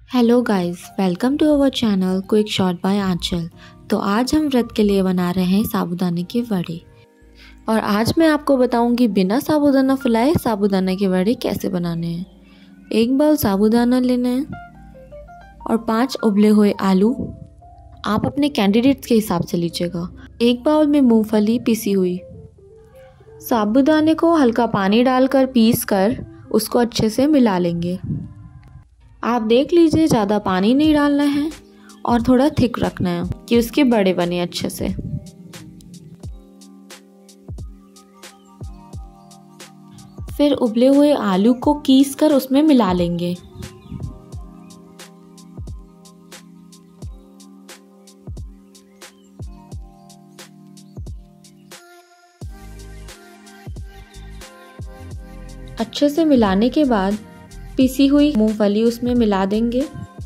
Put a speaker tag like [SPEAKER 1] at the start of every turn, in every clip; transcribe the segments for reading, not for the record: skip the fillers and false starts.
[SPEAKER 1] Hello guys, welcome to our channel quick shot by Aanchal. तो आज हम व्रत के लिए बना रहे हैं साबूदाने के वड़े। और आज मैं आपको बताऊंगी बिना साबूदाना फुलाए साबूदाने के वड़े कैसे बनाने हैं। एक बाउल साबूदाना लेना है और 5 उबले हुए आलू। आप अपने कैंडिडेट्स के हिसाब से लीजिएगा। एक बाउल में मूंगफली पिसी हुई। साबूदाने को हल्का पानी डालकर पीस कर उसको अच्छे से मिला लेंगे। आप देख लीजिए, ज़्यादा पानी नहीं डालना है और थोड़ा थिक रखना है कि उसके बड़े बने अच्छे से। फिर उबले हुए आलू को कीस कर उसमें मिला लेंगे। अच्छे से मिलाने के बाद पिसी हुई मूंगफली उसमें मिला देंगे।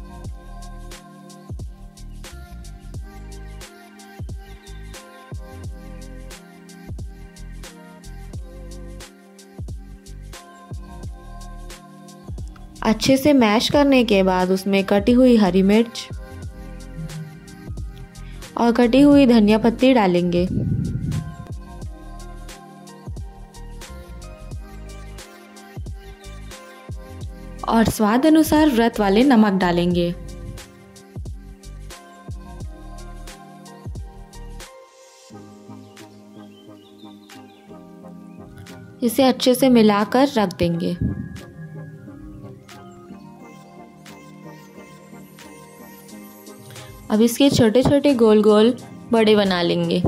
[SPEAKER 1] अच्छे से मैश करने के बाद उसमें कटी हुई हरी मिर्च और कटी हुई धनिया पत्ती डालेंगे। और स्वाद अनुसार व्रत वाले नमक डालेंगे। इसे अच्छे से मिलाकर रख देंगे। अब इसके छोटे छोटे गोल गोल बड़े बना लेंगे।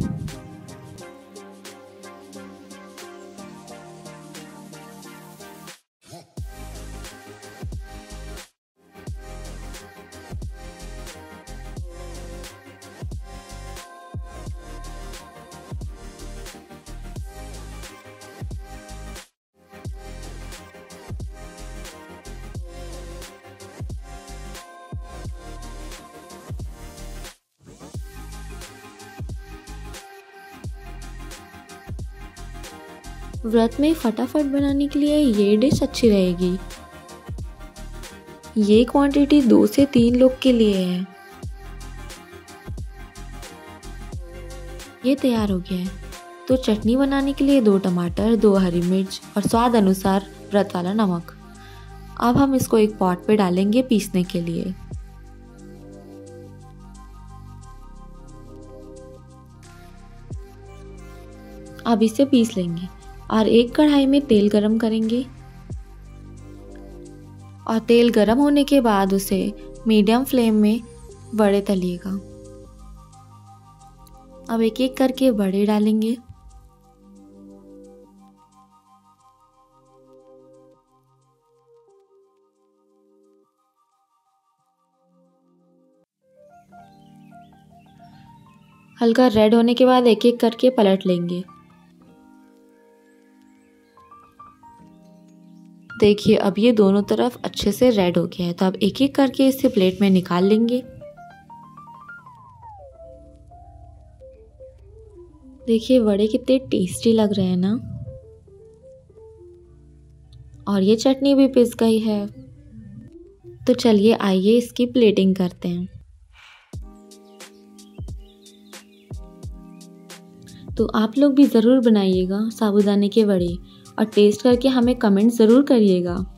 [SPEAKER 1] व्रत में फटाफट बनाने के लिए ये डिश अच्छी रहेगी। ये क्वांटिटी 2 से 3 लोग के लिए है। ये तैयार हो गया है। तो चटनी बनाने के लिए 2 टमाटर, 2 हरी मिर्च और स्वाद अनुसार व्रत वाला नमक। अब हम इसको एक पॉट पे डालेंगे पीसने के लिए। अब इसे पीस लेंगे और एक कढ़ाई में तेल गरम करेंगे और तेल गरम होने के बाद उसे मीडियम फ्लेम में बड़े तलिएगा। अब एक एक करके बड़े डालेंगे। हल्का रेड होने के बाद एक एक करके पलट लेंगे। देखिए, अब ये दोनों तरफ अच्छे से रेड हो गया है। तो अब एक एक करके इसे प्लेट में निकाल लेंगे। देखिए, वड़े कितने टेस्टी लग रहे हैं ना। और ये चटनी भी पिस गई है। तो चलिए आइए इसकी प्लेटिंग करते हैं। तो आप लोग भी ज़रूर बनाइएगा साबूदाने के वड़े और टेस्ट करके हमें कमेंट ज़रूर करिएगा।